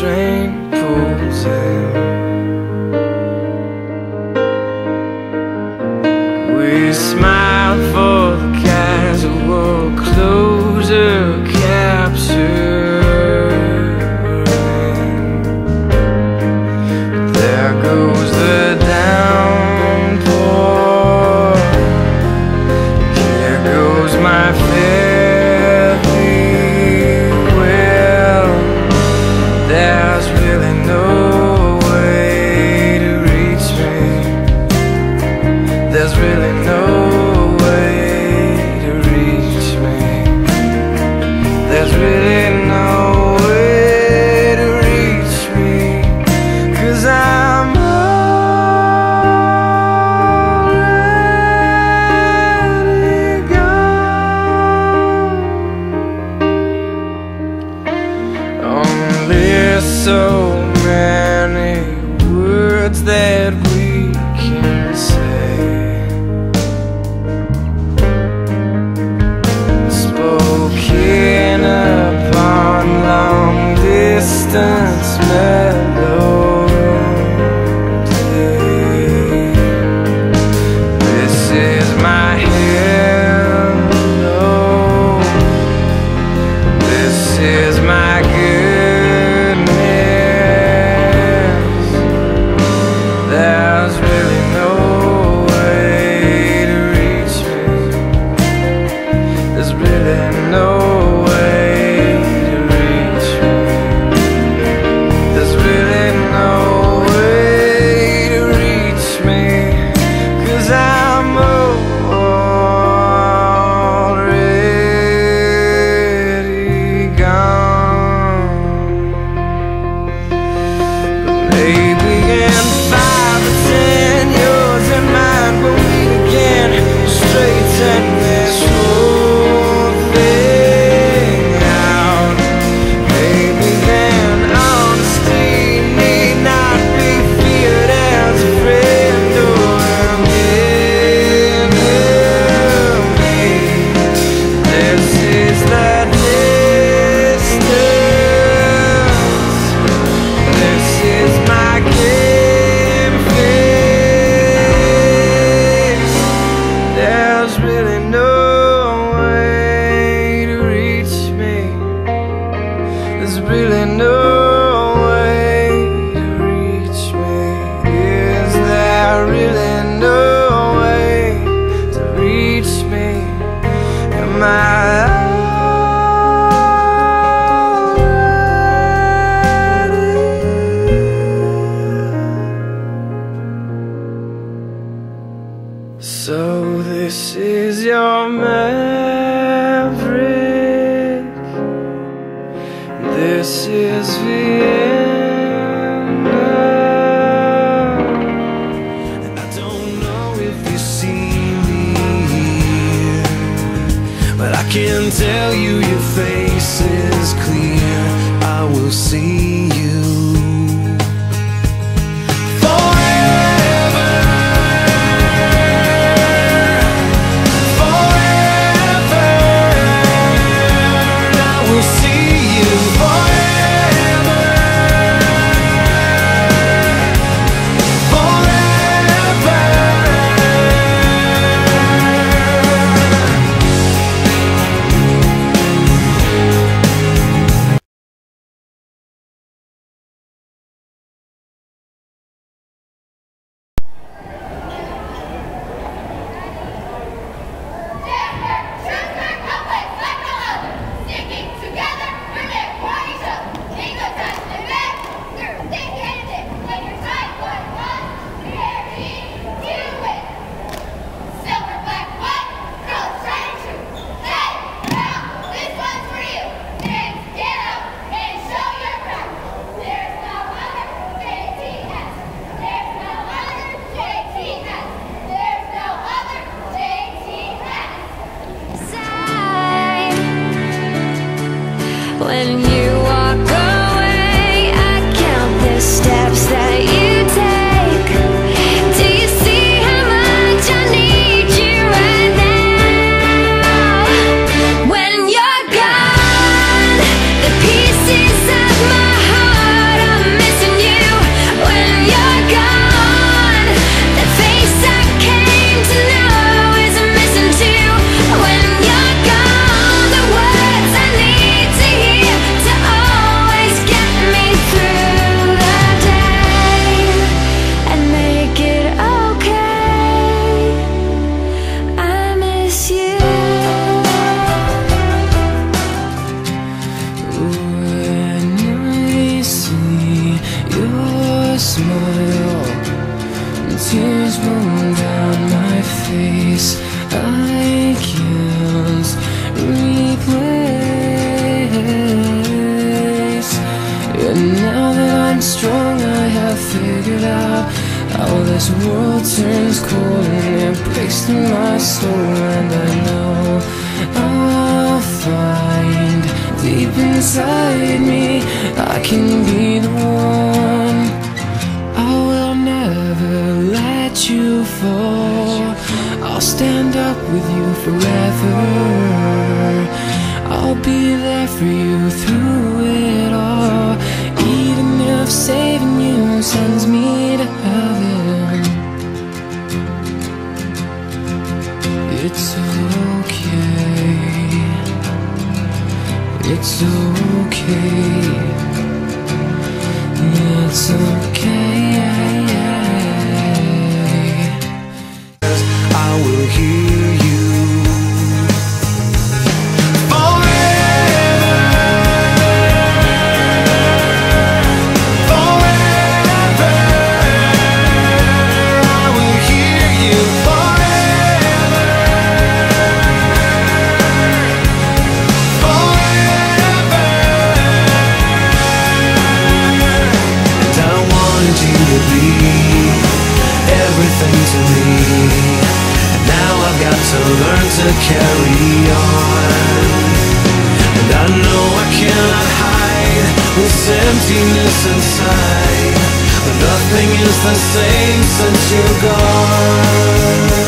train pulls in. We smile for the casual closure capturing. There goes the downpour. Here goes my fare thee well. There's really no way to reach me. There's really no way to reach me. There's really no way to reach me, 'cause I'm already gone. Only so many words that we can say, spoken upon long distance melody. This is my hello. This is my goodness. There's really no way to reach me. There's really no way to reach me. There's really no way to reach me, 'cause I'm already gone. But maybe in 5 or 10 years your mind will meet again, straighten this whole thing out. Maybe then honesty need not be feared as a friend or an enemy. This is the distance. This is my game face. There's really no way to reach me. There's really no way to reach me. Is there really no way to reach me? Am I so this is your maverick. This is Vienna. And I don't know if you see me here, but I can tell you your face is clear. I will see Now that I'm strong, I have figured out how this world turns cold and it breaks through my soul. And I know I'll find deep inside me I can be the one. I will never let you fall. I'll stand up with you forever. I'll be there for you through it all, even if saving you sends me to heaven. It's okay. It's okay. It's okay. I will hear you forever, forever. I will hear you forever, forever. And I wanted you to be everything to me. Now I've got to learn to carry on. And I know I cannot hide this emptiness inside, but nothing is the same since you're gone.